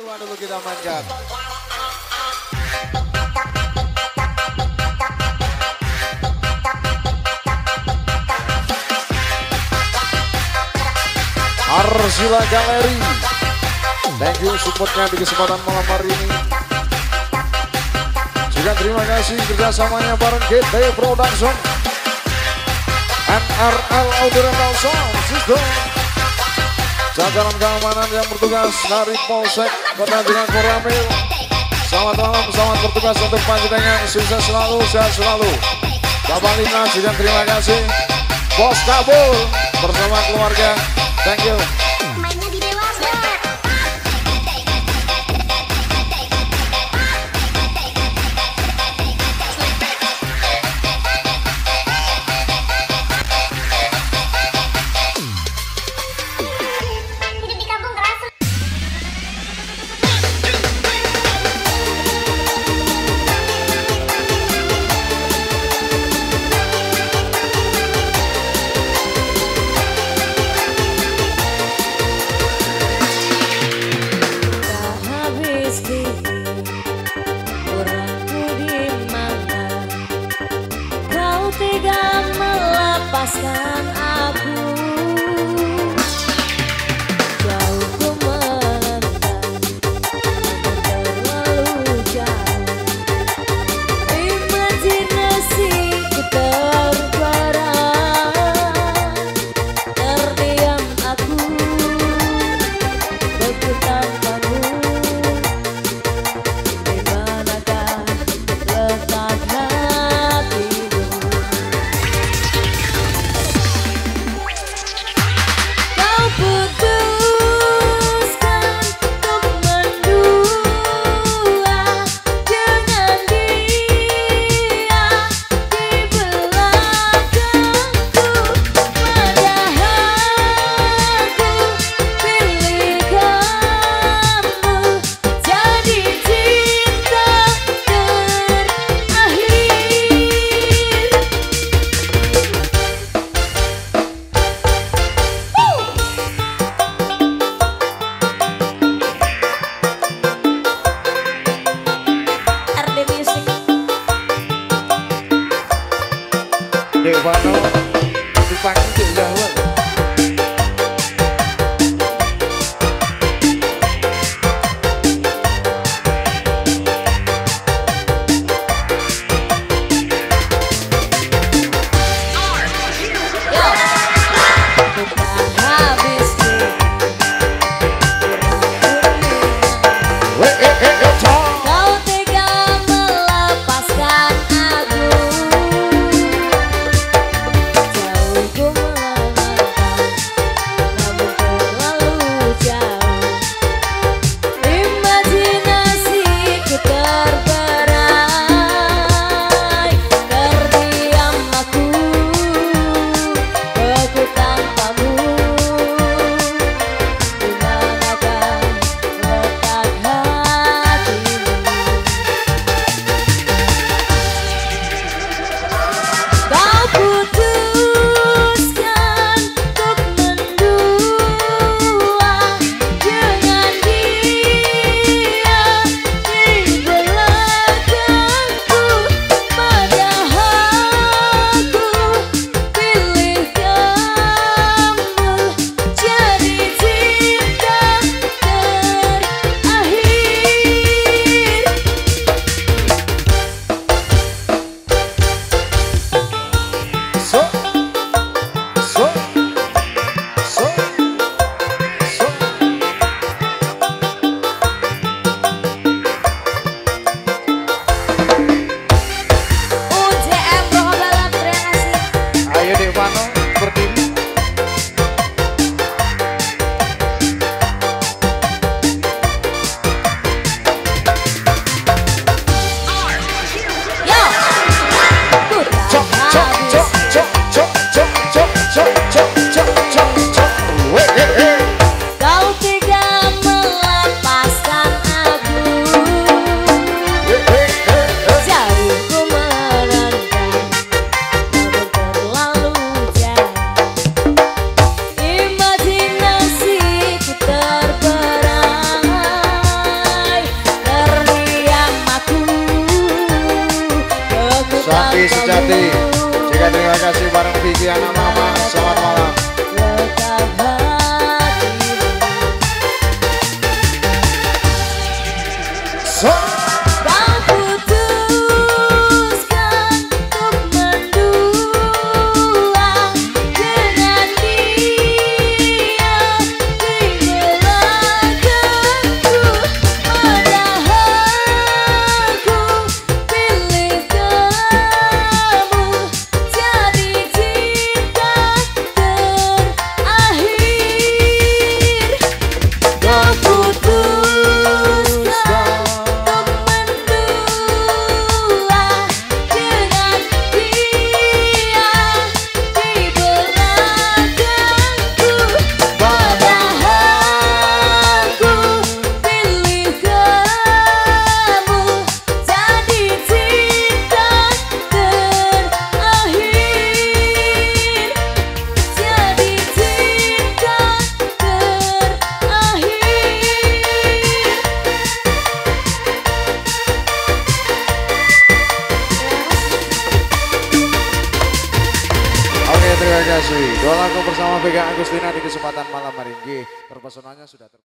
berdua dulu kita mainkan. Arsila Galeri, thank you supportnya di kesempatan malam hari ini. Juga terima kasih kerjasamanya bareng GT Production, NRL Audio Rental Sound System, jajaran keamanan yang bertugas dari Polsek Kota Jengan Koramil. Selamat malam, selamat bertugas untuk panjenengan, sukses selalu, sehat selalu. Bapak Lina juga terima kasih. Bos Kabul bersama keluarga, thank you. Mainnya di dewasa. Hidup di kampung keras. hati. Juga terima kasih bareng Vicky anak mama. Selamat malam. Terima kasih. Doa lagu bersama Vega Agustina di kesempatan malam hari ini. Terpesonanya sudah